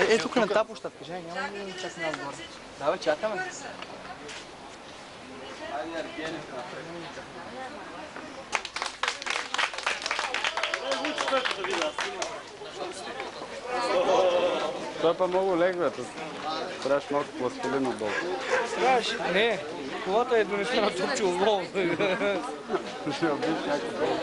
Ето тук на тази площадка, Жени, няма да чакаме отгоре. Давай, чакаме. Това па много легвата. Трябваш малко пластилин отдолу. Трябваш? Не. Колата е донесена топче отдолу. Ще обиш някакво долу.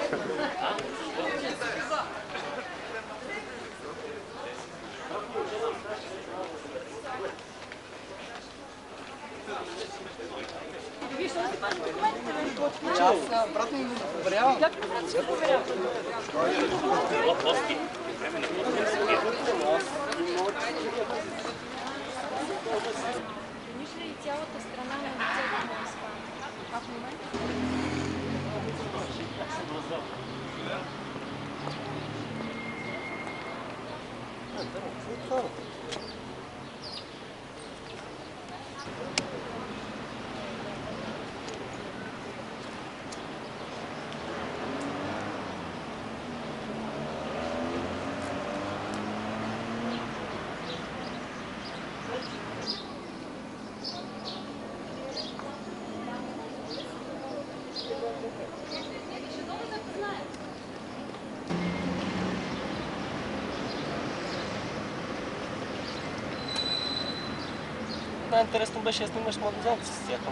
Аз, брат ми го проверявам. Как ми брат ще проверявам? Виж ли и цялата страна на лицето на Испания? А в момента? Най-интересно беше да снимаш младоземци с тях.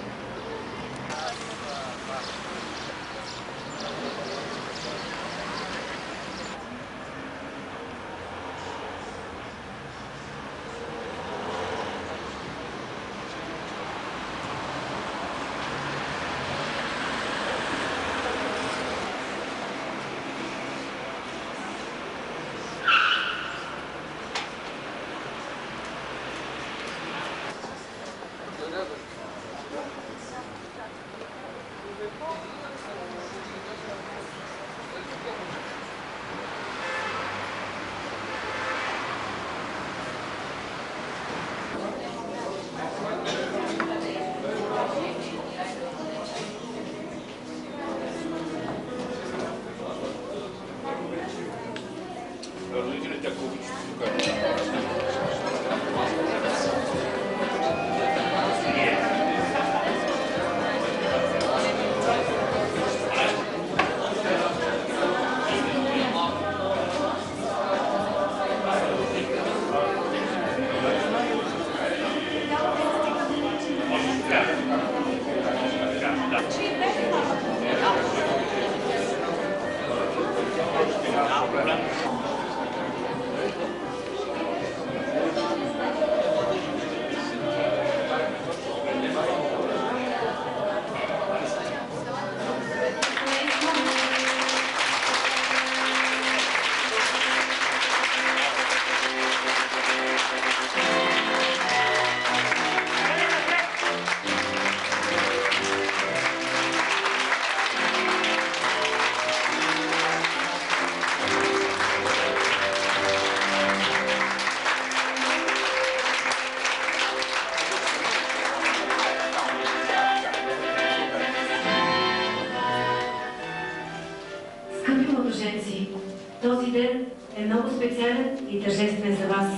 Скъпи младоженци, този ден е много специален и тържествен за вас.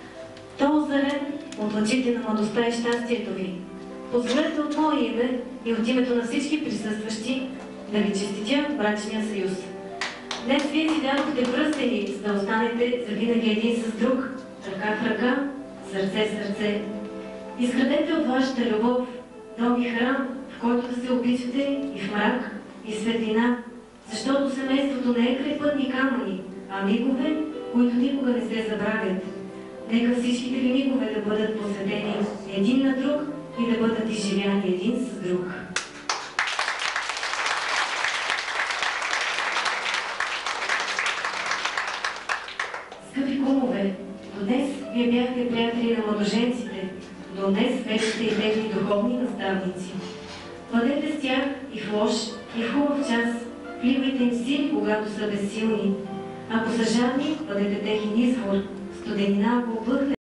Той е озарен от лъчите на младостта и щастието ви. Позволете от мое име и от името на всички присъстващи да ви честитя брачния съюз. Днес вие си дадохте пръстени, за да останете завинаги един с друг, ръка в ръка, сърце в сърце. Изградете от вашата любов дом и храм, в който да се обичате и в мрак, и светлина, защото семейството не е крайпътни камъни, а мигове, които никога не се забравят. Нека всичките ви мигове да бъдат посветени един на друг и да бъдат изживяни един с друг. Скъпи кумове, до днес вие бяхте приятели на младоженците, до днес вече сте и техни духовни наставници. Бъдете с тях и в лош, и в хубав час, вливайте им сили, когато са безсилни. Ако са жадни, бъдете техен извор, студенина, ако облъхне